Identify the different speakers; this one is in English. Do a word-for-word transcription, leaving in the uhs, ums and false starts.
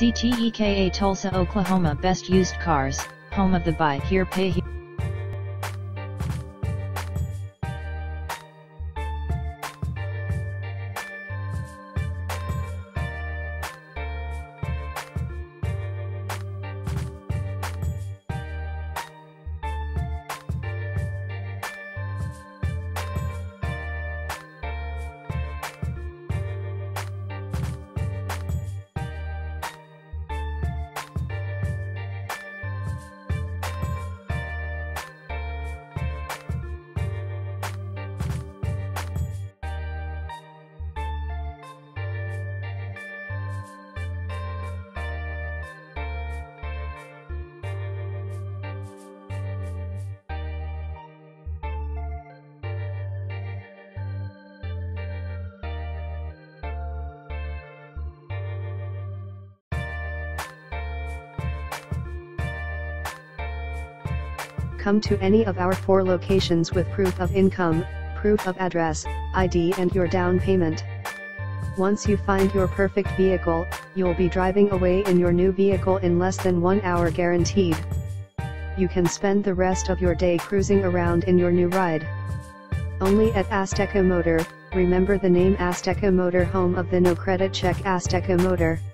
Speaker 1: C T E K A Tulsa, Oklahoma. Best used cars, home of the buy here pay here.
Speaker 2: Come to any of our four locations with proof of income, proof of address, I D and your down payment. Once you find your perfect vehicle, you'll be driving away in your new vehicle in less than one hour guaranteed. You can spend the rest of your day cruising around in your new ride. Only at Azteca Motor. Remember the name Azteca Motor, home of the no credit check. Azteca Motor.